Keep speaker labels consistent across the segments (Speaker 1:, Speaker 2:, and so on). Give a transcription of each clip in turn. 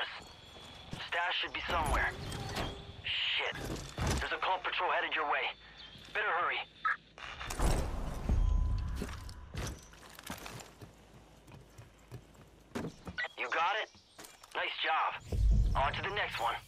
Speaker 1: cameras. Stash should be somewhere. Shit. There's a cult patrol headed your way. Better hurry. You got it? Nice job. On to the next one.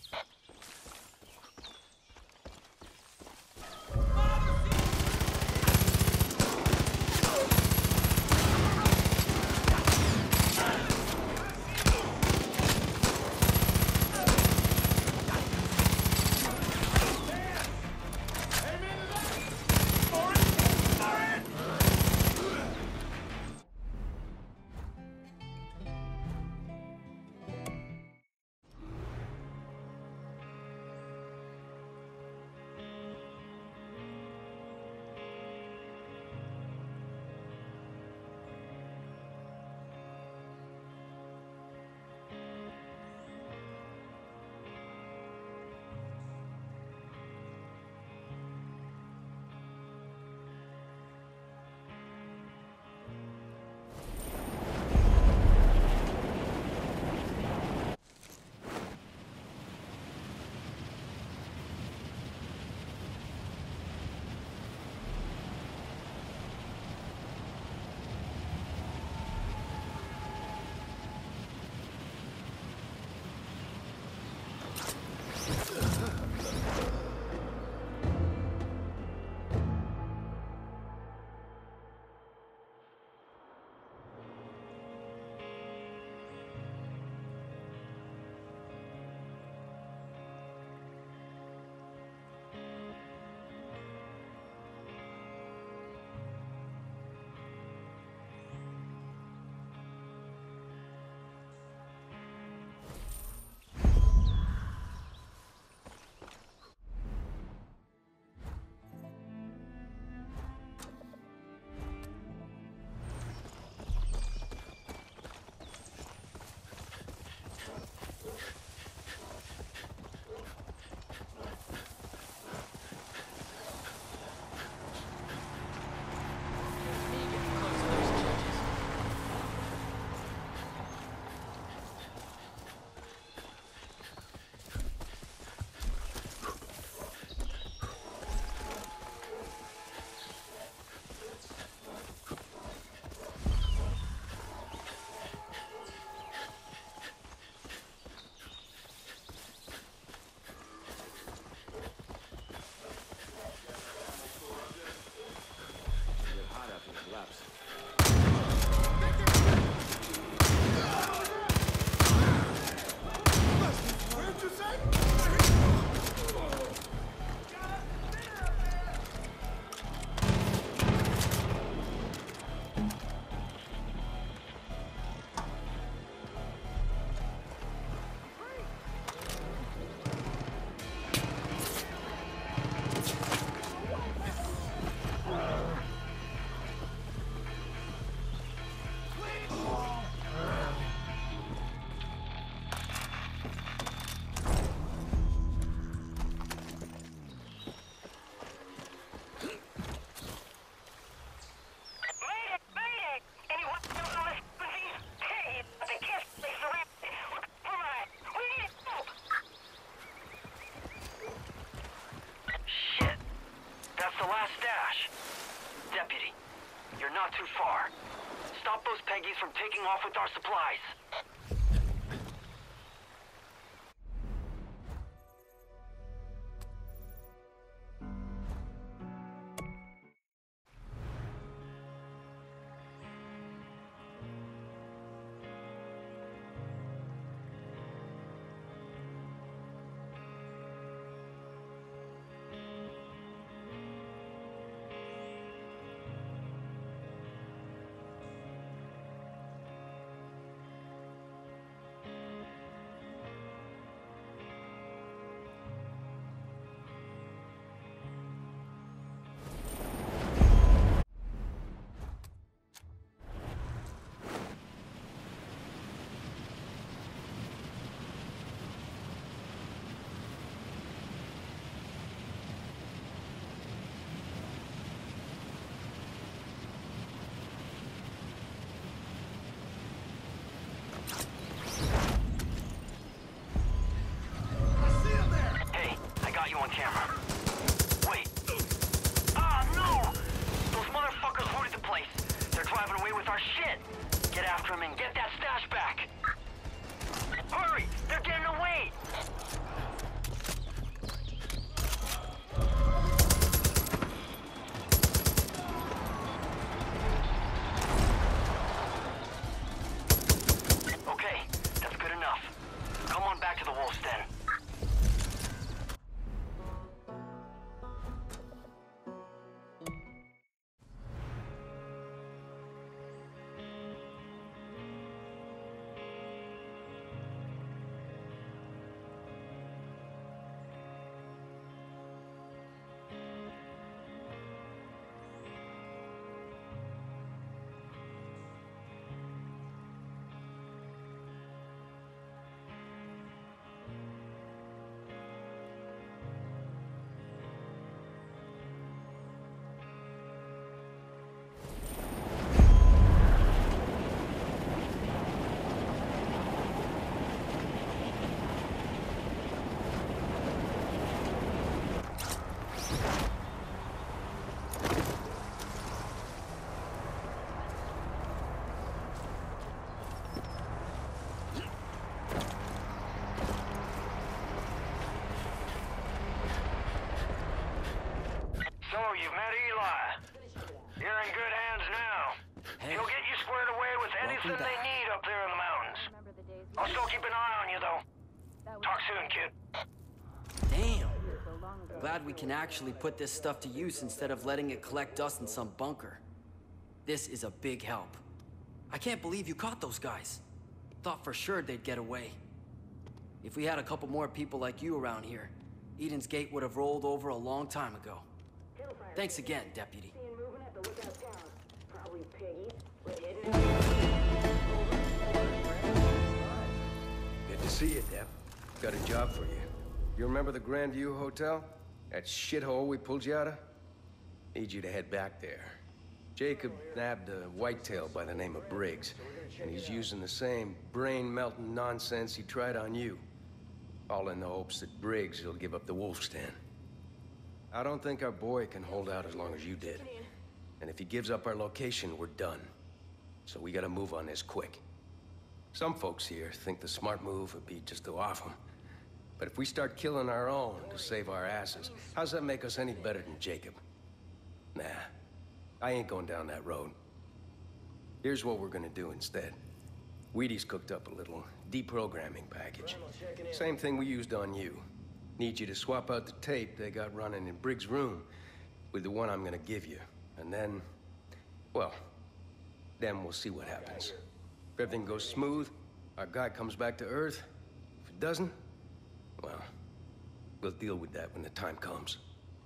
Speaker 1: Not too far. Stop those Peggies from taking off with our supplies. something they need up there in the mountains. I'll still keep an eye on you, though. Talk soon, kid.
Speaker 2: Damn. Glad we can actually put this stuff to use instead of letting it collect dust in some bunker. This is a big help. I can't believe you caught those guys. Thought for sure they'd get away. If we had a couple more people like you around here, Eden's Gate would have rolled over a long time ago. Thanks again, Deputy.
Speaker 3: Good to see you, Dep. Got a job for you. You remember the Grandview Hotel? That shithole we pulled you out of? Need you to head back there. Jacob nabbed a whitetail by the name of Briggs, and he's using the same brain-melting nonsense he tried on you. All in the hopes that Briggs will give up the wolf's den. I don't think our boy can hold out as long as you did. And if he gives up our location, we're done. So we gotta move on this quick. Some folks here think the smart move would be just to off him. But if we start killing our own to save our asses, how's that make us any better than Jacob? Nah, I ain't going down that road. Here's what we're gonna do instead. Wheaties cooked up a little deprogramming package. Same thing we used on you. Need you to swap out the tape they got running in Briggs' room with the one I'm gonna give you. And then, well, then we'll see what happens. If everything goes smooth, our guy comes back to Earth. If it doesn't, well, we'll deal with that when the time comes.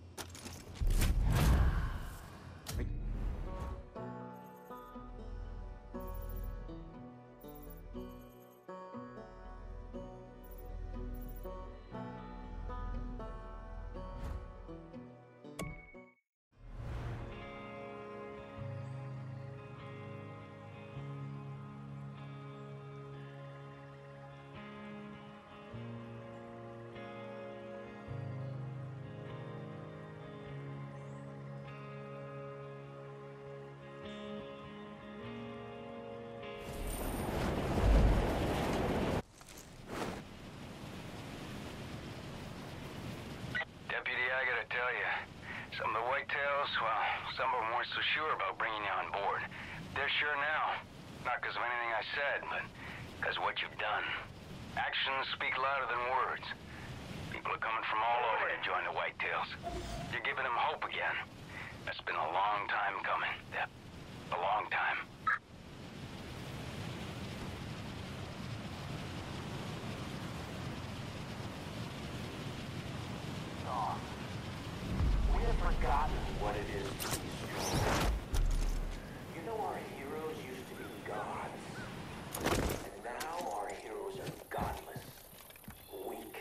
Speaker 1: Deputy, I gotta tell you, some of the whitetails, well, some of them weren't so sure about bringing you on board. They're sure now. Not because of anything I said, but because of what you've done. Actions speak louder than words. People are coming from all over to join the whitetails. You're giving them hope again. That's been a long time coming, Dep. A long time.
Speaker 4: We have forgotten what it is to be strong. You know, our heroes used to be gods. And now our heroes are godless. Weak.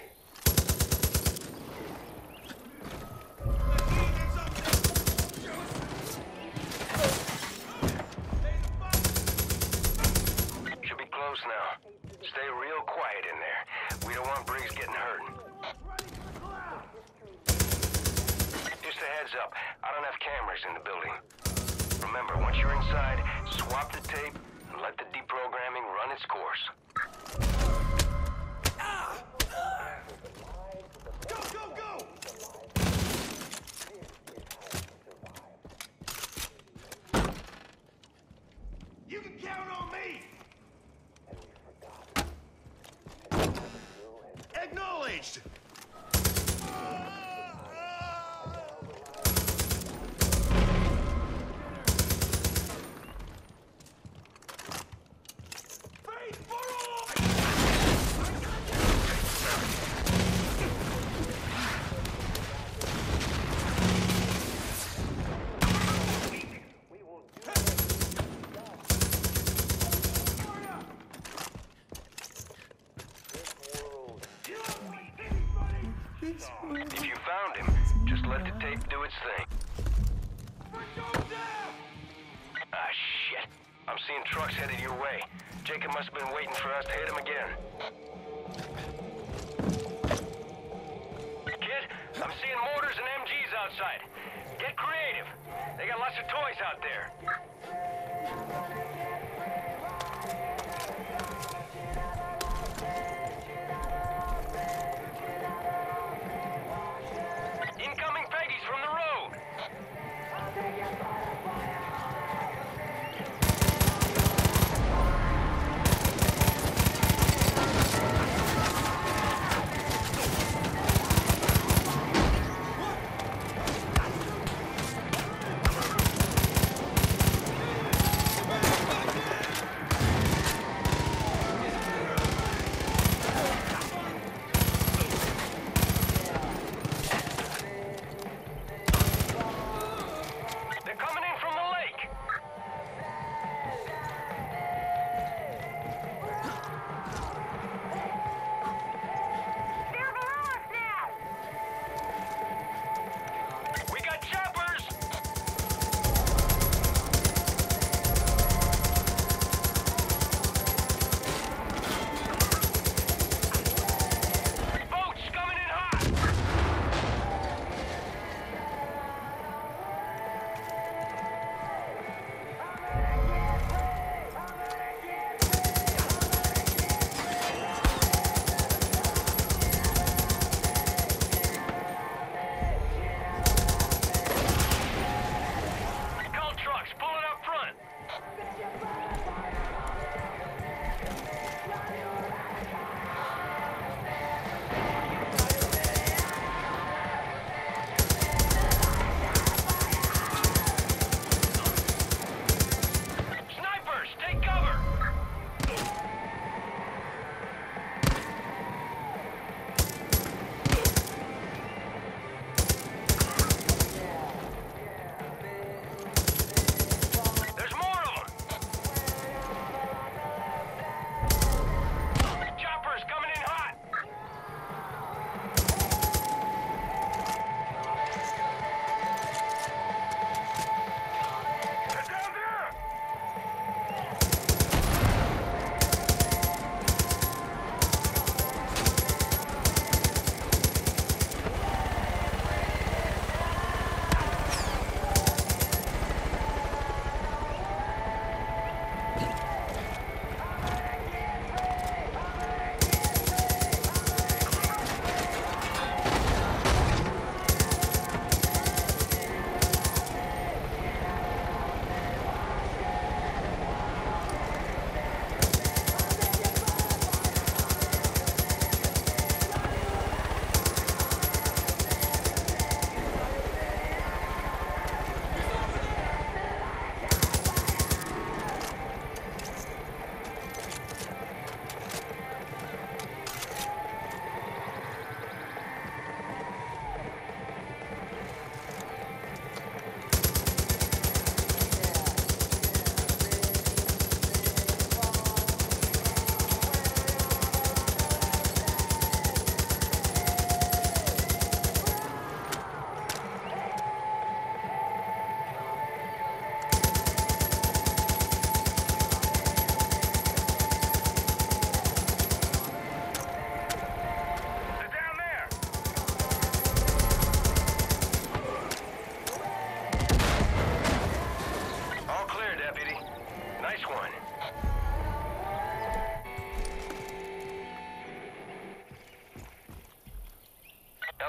Speaker 1: Should be close now. Stay real quiet in there. We don't want Briggs getting hurt. Just a heads up, I don't have cameras in the building. Remember, once you're inside, swap the tape and let the deprogramming run its course.
Speaker 5: Go, go, go! You can count on me! Acknowledged!
Speaker 1: If you found him, just let the tape do its thing. Ah, shit. I'm seeing trucks headed your way. Jacob must have been waiting for us to hit him again. Kid, I'm seeing mortars and MGs outside. Get creative. They got lots of toys out there. Incoming Peggies from the road!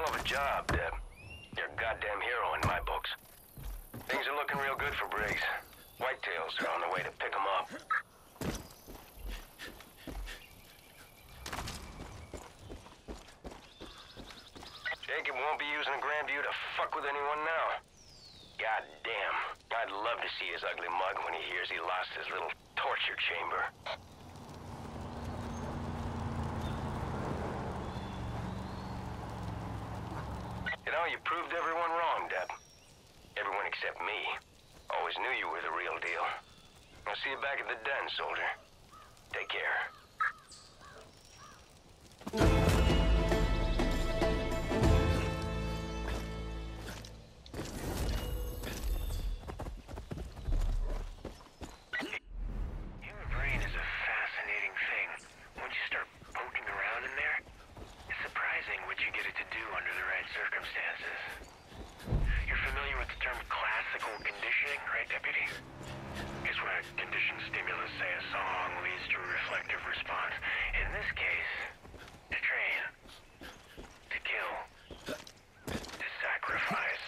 Speaker 1: hell of a job, Deb. You're a goddamn hero in my books. Things are looking real good for Briggs. Whitetails are on the way to pick him up. Jacob won't be using Grandview to fuck with anyone now. God damn. I'd love to see his ugly mug when he hears he lost his little torture chamber. You know, you proved everyone wrong, Deb. Everyone except me. Always knew you were the real deal. I'll see you back at the den, soldier. Take care. Human brain is a fascinating thing. Once you start poking around in there, it's surprising what you get it to do under the right circumstances. You're familiar with the term classical conditioning, right, Deputy? It's when a conditioned stimulus, say a song, leads to a reflective response. In this case, to train, to kill, to sacrifice.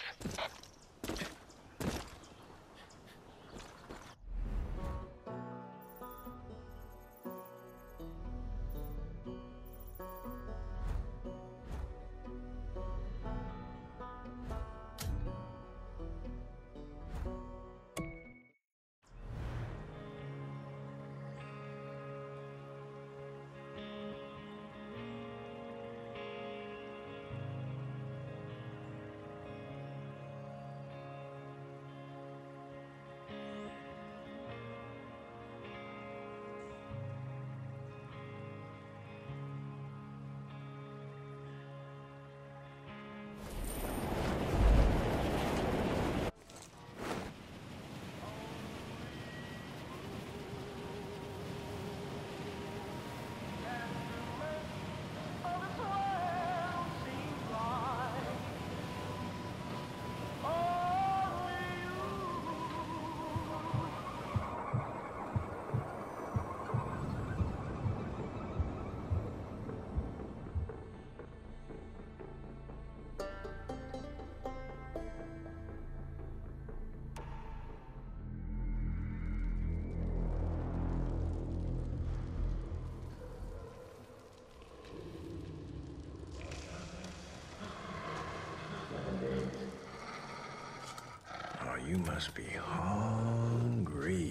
Speaker 6: You must be hungry.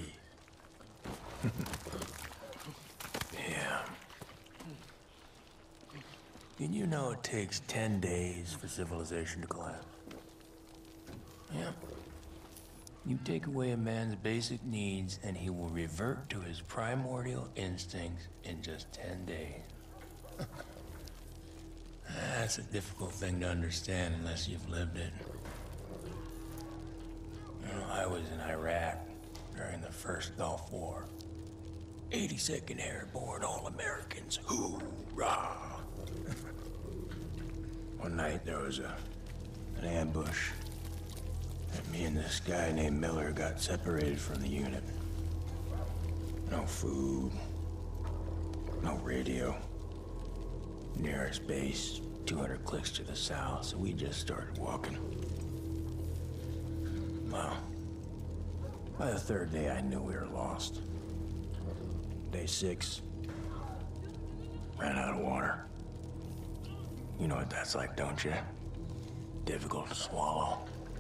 Speaker 6: Yeah. Did you know it takes 10 days for civilization to collapse? Yeah. You take away a man's basic needs and he will revert to his primordial instincts in just 10 days. That's a difficult thing to understand unless you've lived it. I was in Iraq during the first Gulf War. 82nd Airborne All-Americans, hoorah! One night there was an ambush, and me and this guy named Miller got separated from the unit. No food, no radio. Nearest base, 200 clicks to the south, so we just started walking. Well, by the third day, I knew we were lost. Day 6, ran out of water. You know what that's like, don't you? Difficult to swallow.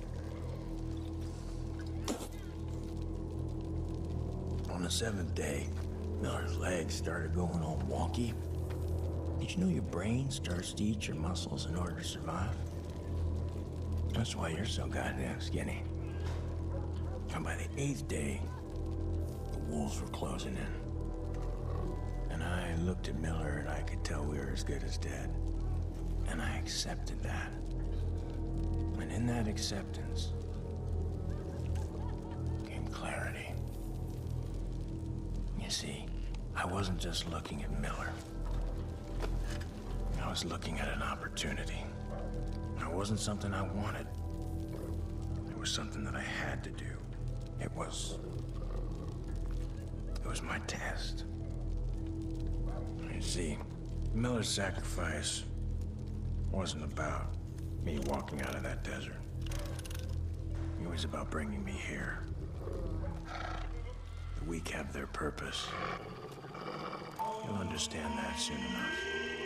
Speaker 6: On the 7th day, Miller's legs started going all wonky. Did you know your brain starts to eat your muscles in order to survive? That's why you're so goddamn skinny. And by the 8th day, the wolves were closing in. And I looked at Miller and I could tell we were as good as dead. And I accepted that. And in that acceptance came clarity. You see, I wasn't just looking at Miller. I was looking at an opportunity. It wasn't something I wanted. It was something that I had to do. It was my test. You see, Miller's sacrifice wasn't about Me walking out of that desert. It was about bringing me here. The weak have their purpose. You'll understand that soon enough.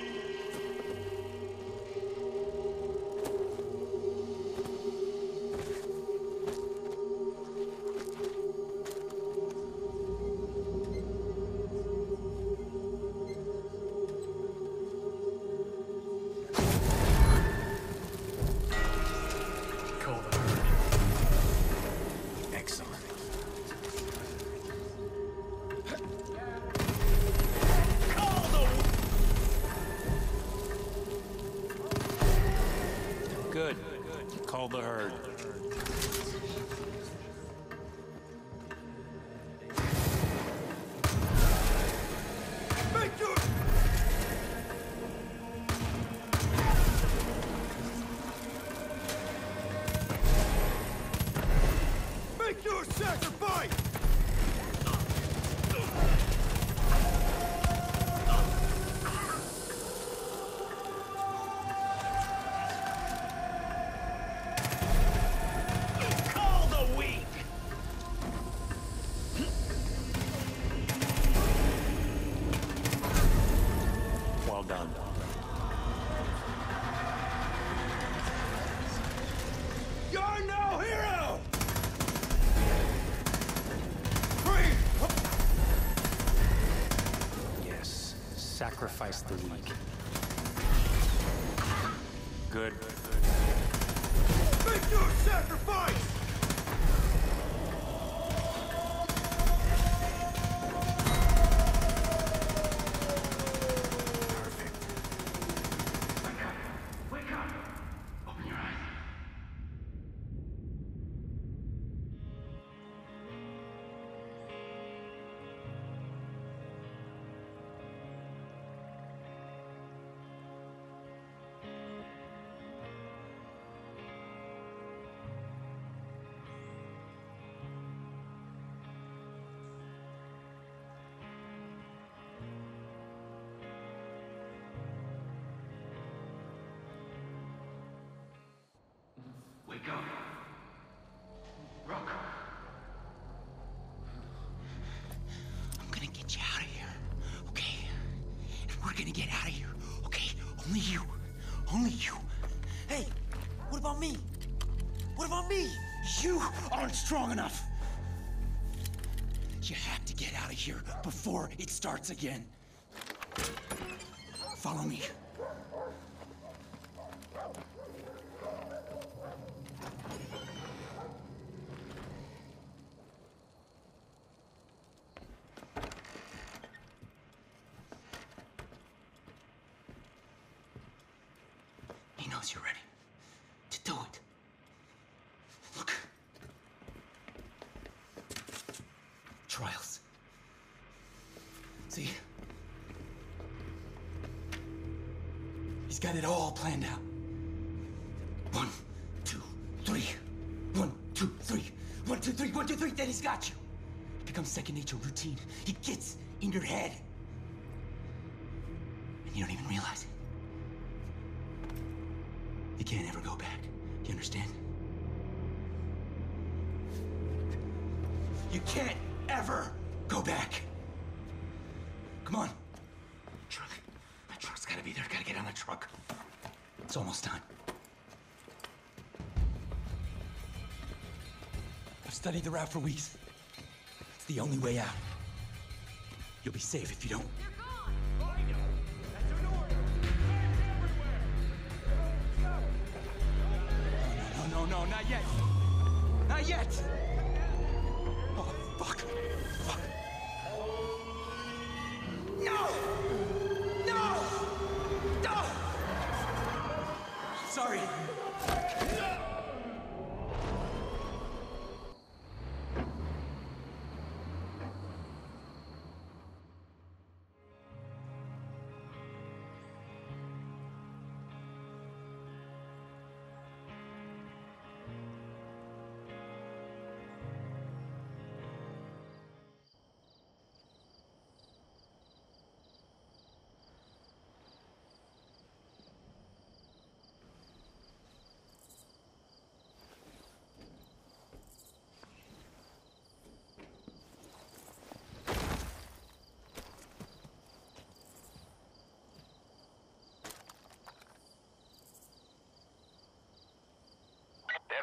Speaker 7: Good. Call the herd.
Speaker 5: Make your... Make your sacrifice!
Speaker 7: Well done.
Speaker 5: You're no hero! Free!
Speaker 7: Yes. Sacrifice the weak. Good.
Speaker 5: Make your sacrifice!
Speaker 4: Wake up. Rook. I'm gonna get you out of here, okay? And we're gonna get out of here, okay? Only you. Only you.
Speaker 8: Hey, what about me? What about me?
Speaker 4: You aren't strong enough. You have to get out of here before it starts again. Follow me. He knows you're ready to do it. Look. Trials. See? He's got it all planned out. 1, 2, 3. 1, 2, 3. 1, 2, 3. 1, 2, 3. Then he's got you. It becomes second nature, routine. It gets in your head. And you don't even realize it. You can't ever go back. You understand? You can't ever go back. Come on. Truck. My truck's gotta be there. Gotta get on the truck. It's almost time. I've studied the route for weeks. It's the only way out. You'll be safe if you don't. No, not yet. Not yet. Oh, fuck. Fuck. No! No! No! Sorry.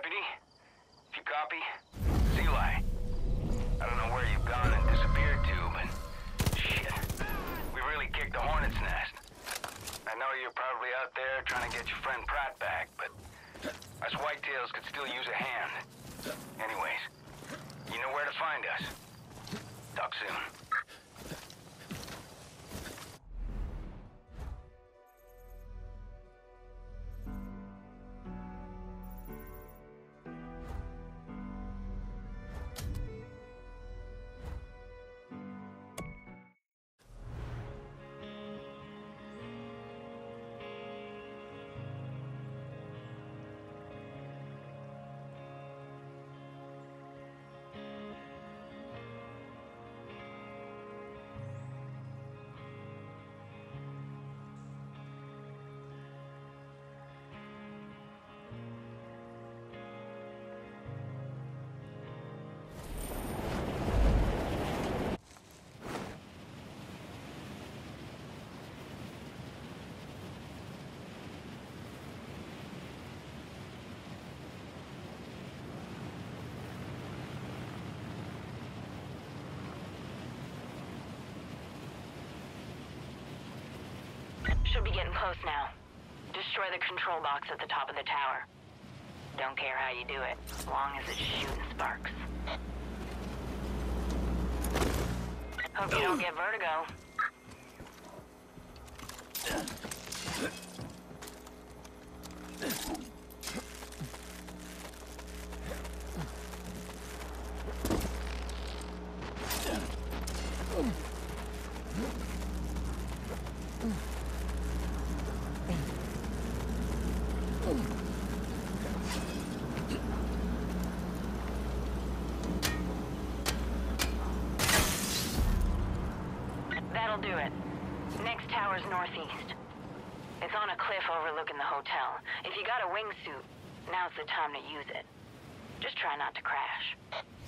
Speaker 1: Deputy? If you copy, Seeley. I don't know where you've gone and disappeared to, but shit. We really kicked the hornet's nest. I know you're probably out there trying to get your friend Pratt back, but us whitetails could still use a hand. Anyways, you know where to find us. Talk soon.
Speaker 9: Should be getting close now. Destroy the control box at the top of the tower. Don't care how you do it, as long as it's shooting sparks. Hope you don't get vertigo. That'll do it. Next tower's northeast. It's on a cliff overlooking the hotel. If you got a wingsuit, now's the time to use it. Just try not to crash.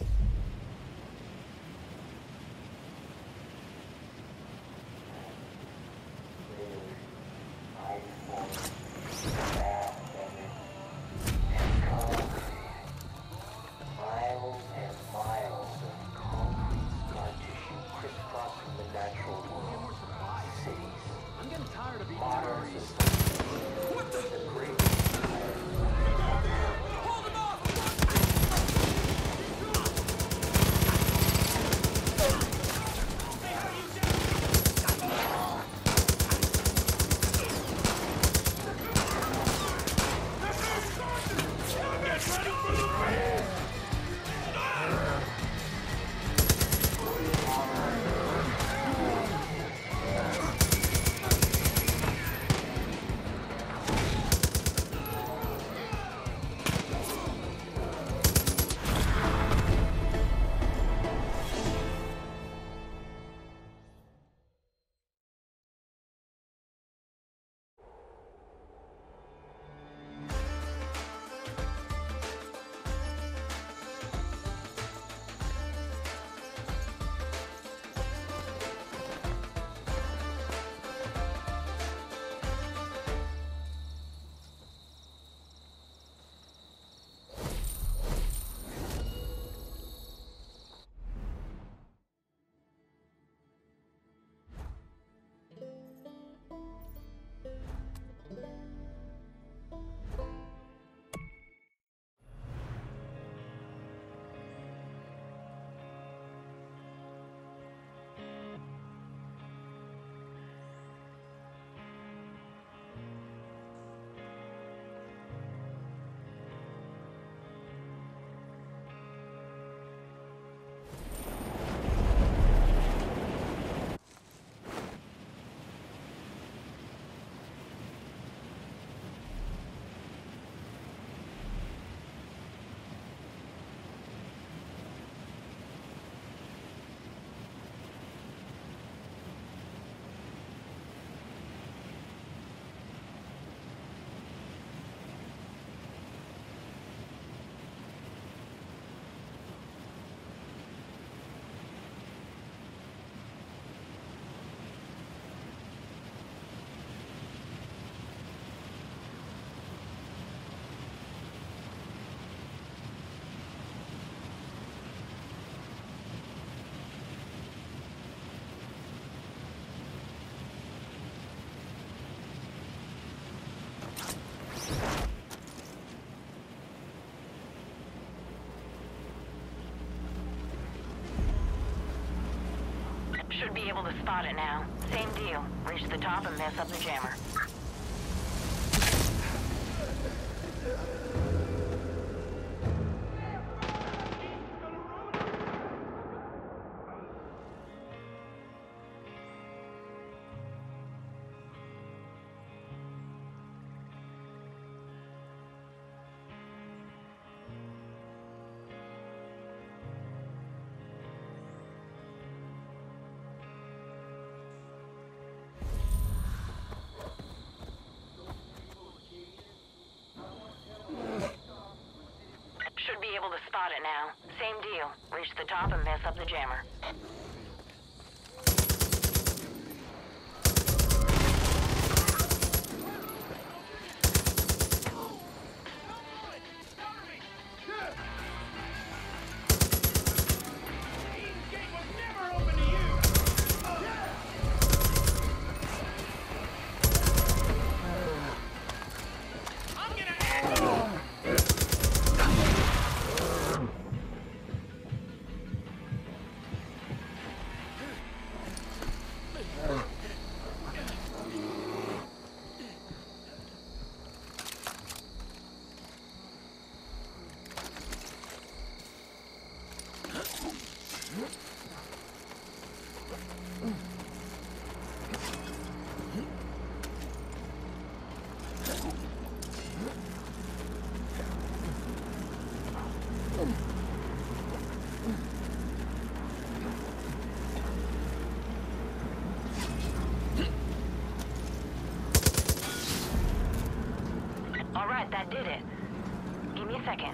Speaker 4: Miles and miles of concrete scar tissue crisscrossing the natural world. Cities. I'm getting tired of being modern society. What the great hold him off!
Speaker 9: Should be able to spot it now. Same deal. Reach the top and mess up the jammer. Should be able to spot it now. Same deal. Reach the top and mess up the jammer. Alright, that did it. Give me a second.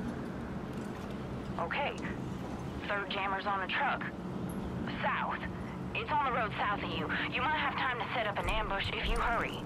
Speaker 9: Okay. Third jammer's on a truck. South. It's on the road south of you. You might have time to set up an ambush if you hurry.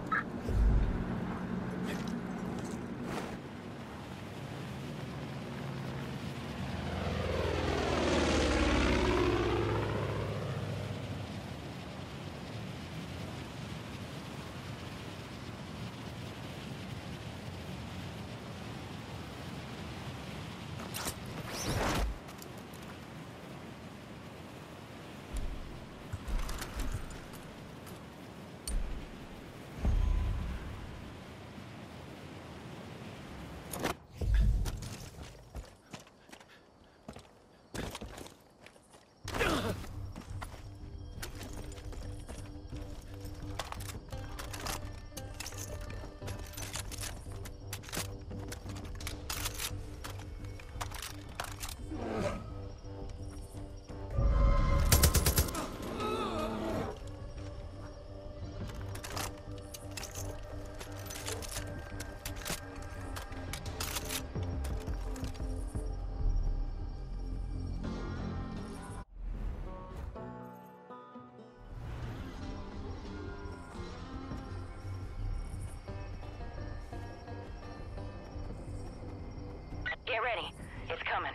Speaker 9: Get ready. It's coming.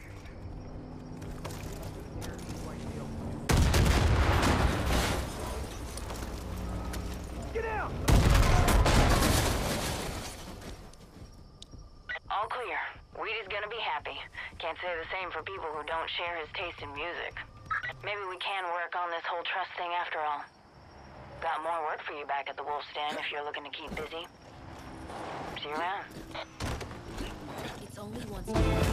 Speaker 5: Get out!
Speaker 9: All clear. Weed is gonna be happy. Can't say the same for people who don't share his taste in music. Maybe we can work on this whole trust thing after all. Got more work for you back at the Wolf's Den if you're looking to keep busy. See you around.
Speaker 10: It's only once.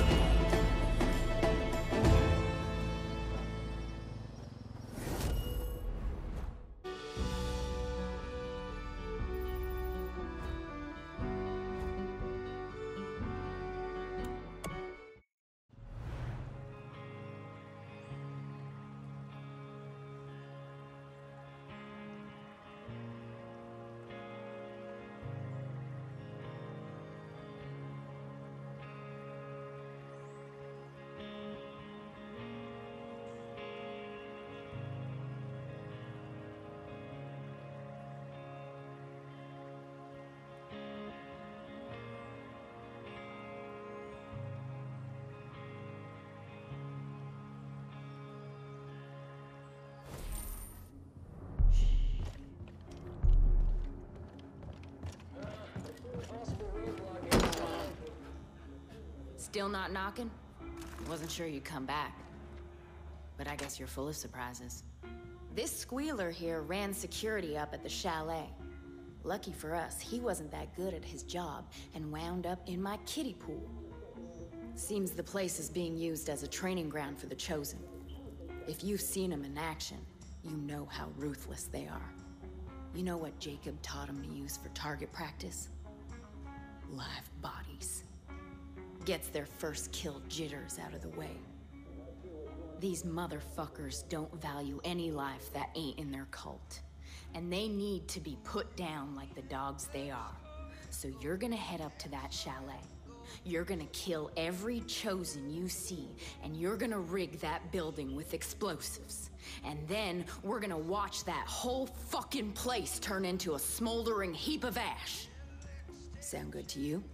Speaker 11: Still not knocking? Wasn't sure you'd come back. But I guess you're full of surprises.
Speaker 10: This squealer here ran security up at the chalet. Lucky for us, he wasn't that good at his job and wound up in my kiddie pool. Seems the place is being used as a training ground for the Chosen. If you've seen them in action, you know how ruthless they are. You know what Jacob taught him to use for target practice? Live bodies. Gets their first kill jitters out of the way. These motherfuckers don't value any life that ain't in their cult. And they need to be put down like the dogs they are. So you're gonna head up to that chalet. You're gonna kill every Chosen you see, and you're gonna rig that building with explosives. And then we're gonna watch that whole fucking place turn into a smoldering heap of ash. Sound good to you?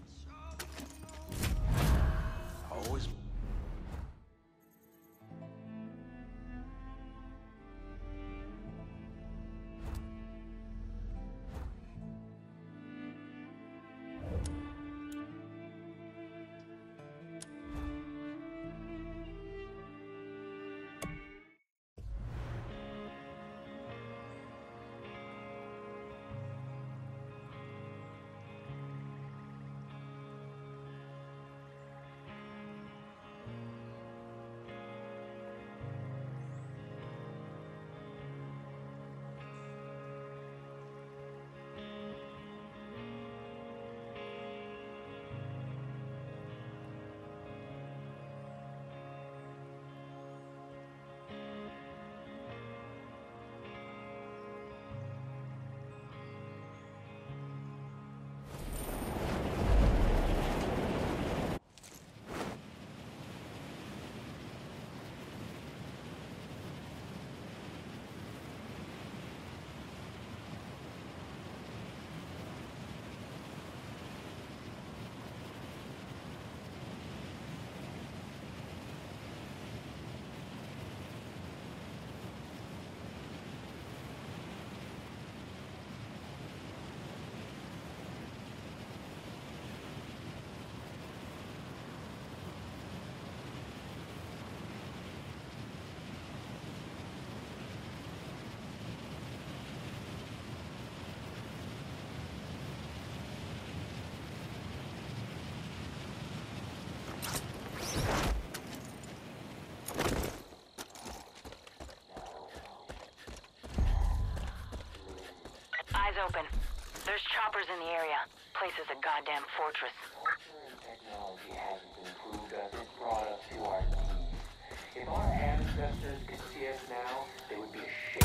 Speaker 3: Always.
Speaker 9: Eyes open. There's choppers in the area. Place is a goddamn fortress.
Speaker 4: Technology hasn't improved us. It's brought us to our knees. If our ancestors could see us now, they would be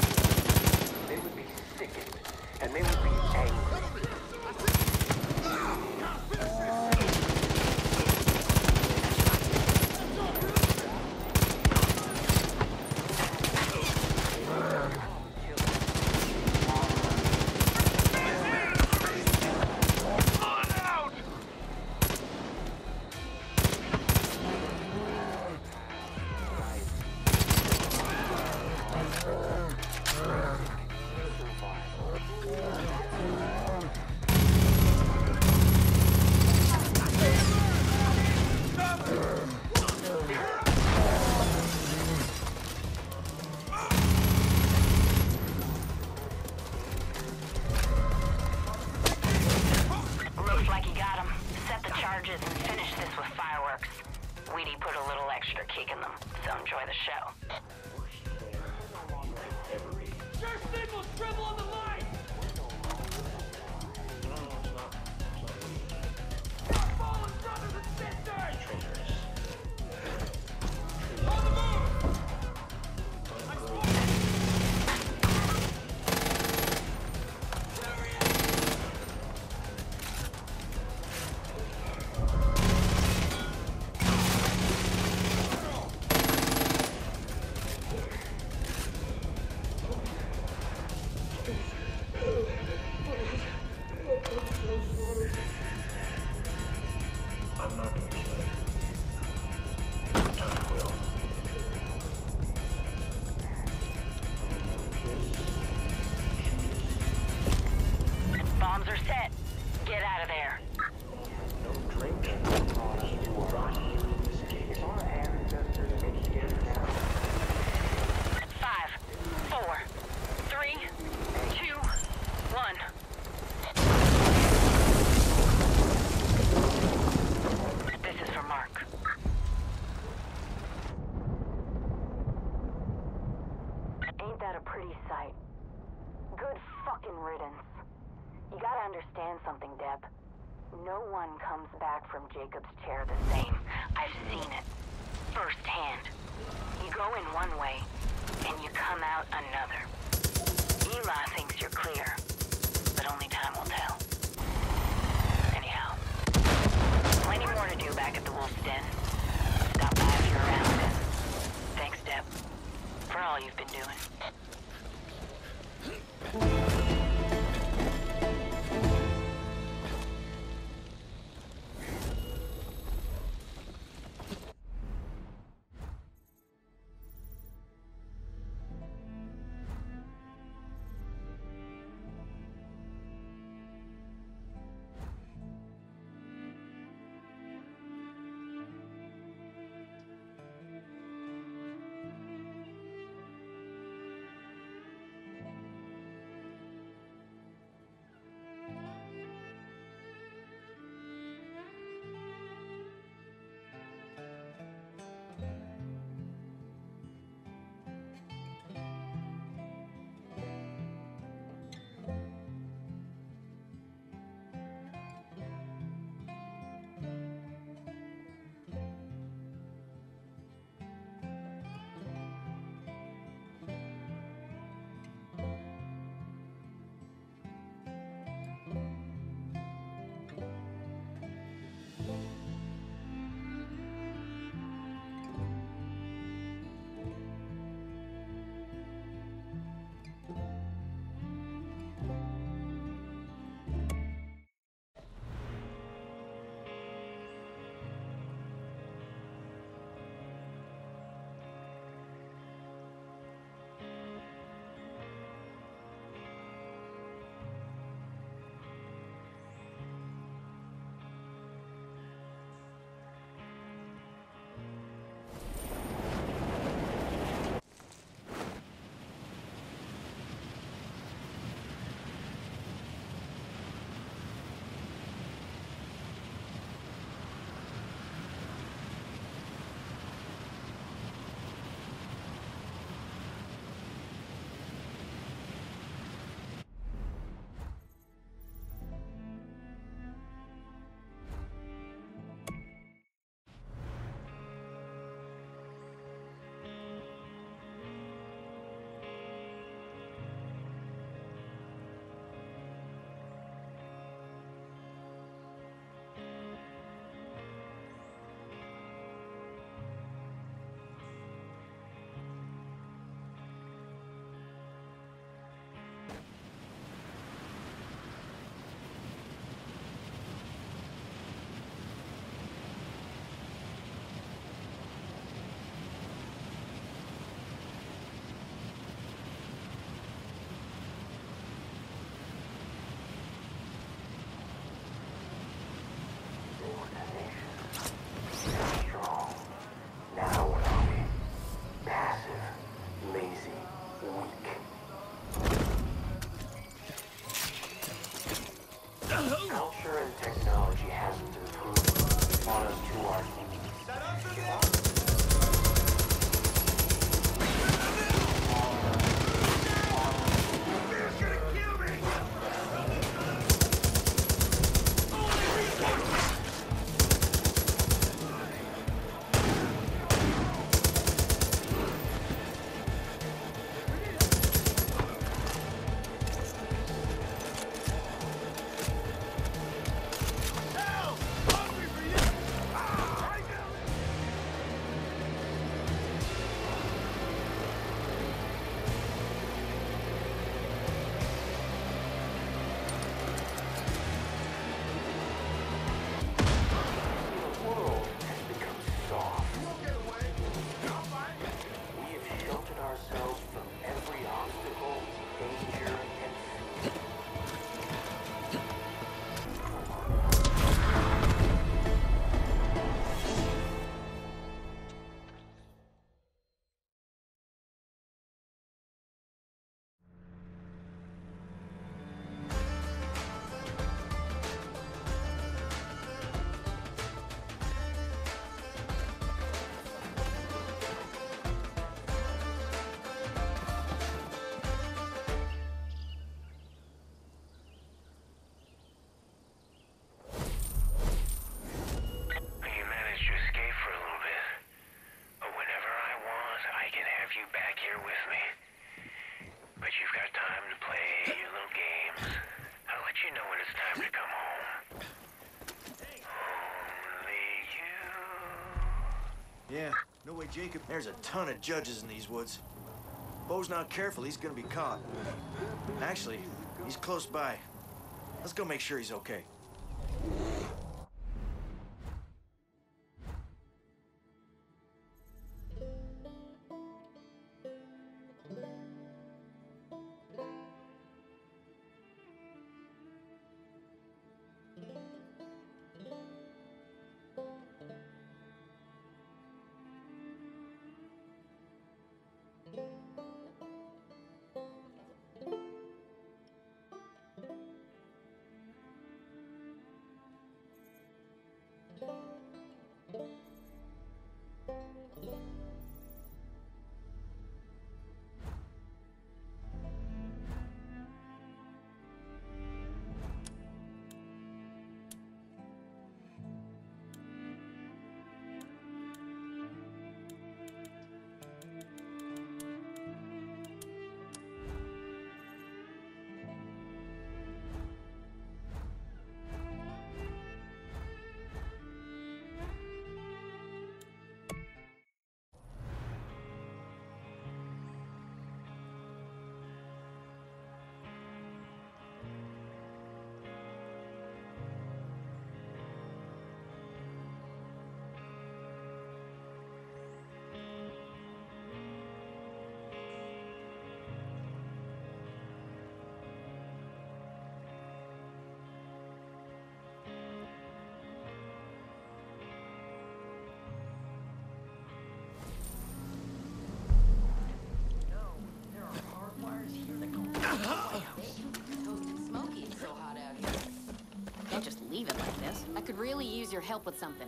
Speaker 4: ashamed. They would be sickened. And they would be angry.
Speaker 9: understand something, Deb. No one comes back from Jacob's chair the same. I've seen it. Firsthand. You go in one way, and you come out another. Eli thinks you're clear, but only time will tell. Anyhow, plenty more to do back at the Wolf's Den. Stop by if you're around. Thanks, Deb, for all you've been doing.
Speaker 8: Yeah, no way Jacob... There's a ton of judges in these woods. Bo's not careful, he's gonna be caught. Actually, he's close by. Let's go make sure he's okay.
Speaker 10: Can't just leave it like this. I could really use your help with something.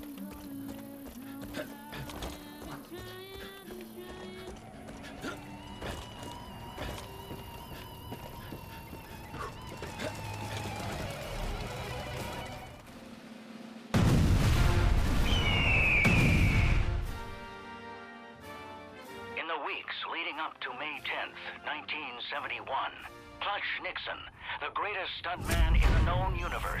Speaker 1: In the weeks leading up to May 10th, 1971, Clutch Nixon, the greatest stuntman in the known universe.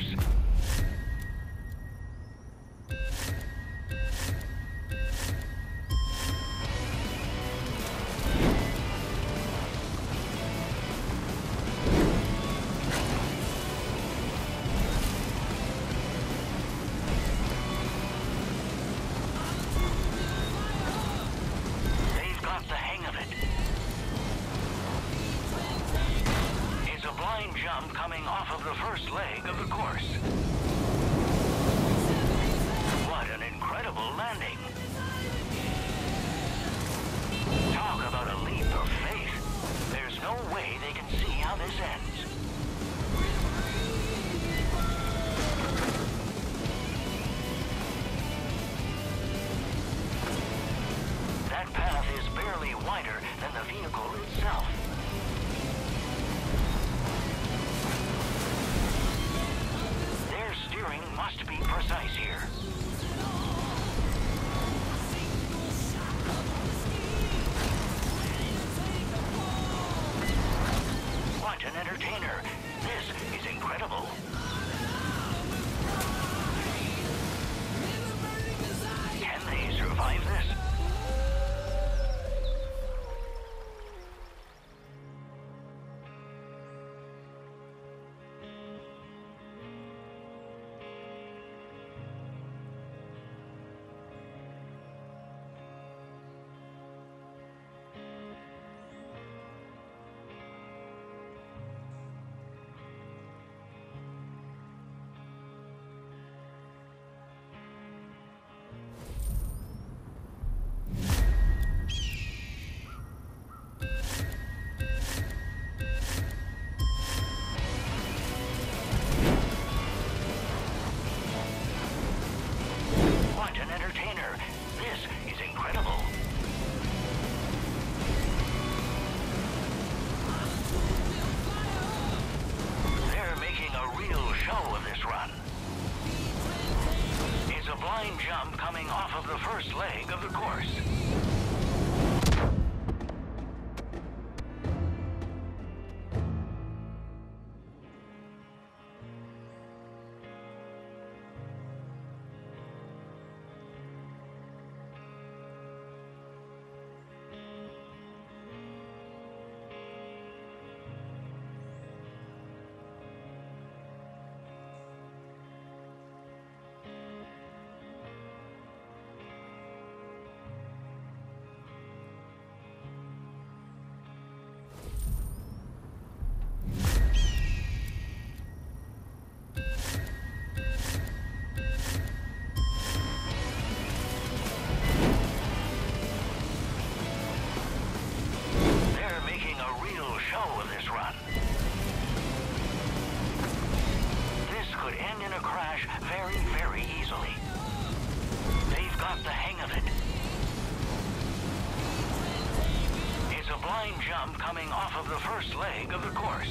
Speaker 1: They've got the hang of it. It's a blind jump coming off of the first leg of the course. What an incredible landing. Talk about a leap of faith. There's no way they can see how this ends. That path is barely wider than the vehicle itself. Their steering must be precise here. What an entertainer. This is incredible. Can they survive this? What an entertainer. This is incredible. They're making a real show of this run. It's a blind jump coming off of the first leg of the course.
Speaker 4: very, very easily. They've got the hang of it. It's a blind jump coming off of the first leg of the course.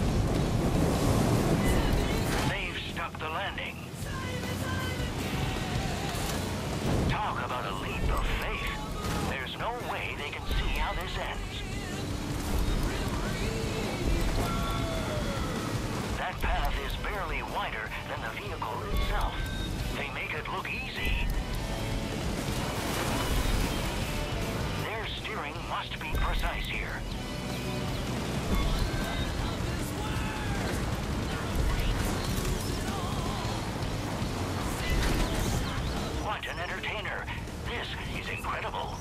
Speaker 4: They've stuck the landing. Talk about a leap of faith. There's no way they can see how this ends. That path is barely wider than the vehicle itself. They make it look easy. Their steering must be precise here. What an entertainer! This is incredible.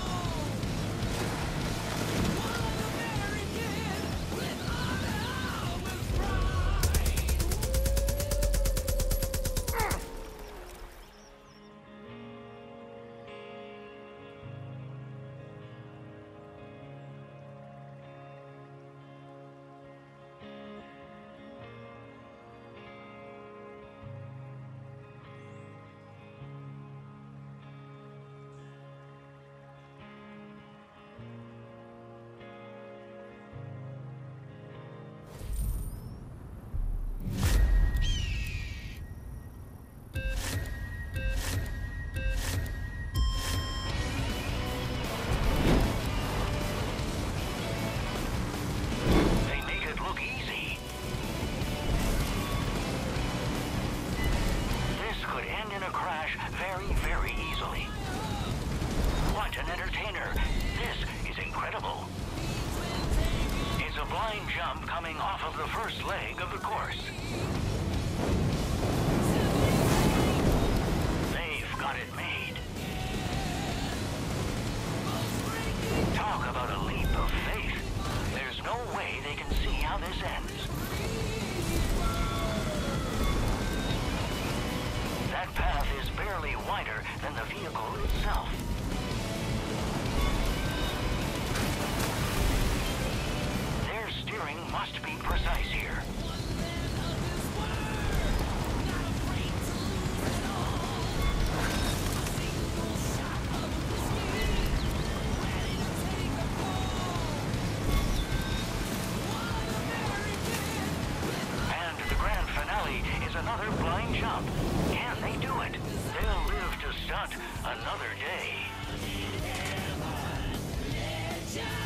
Speaker 4: Very, very easily. What an entertainer. This is incredible. It's a blind jump coming off of the first leg of the course. They've got it made. Talk about a leap of faith. There's no way they can see how this ends. That path is barely wider than the vehicle itself. Their steering must be precise here. And the grand finale is another blind jump. Can they do it? They'll live to stunt another day.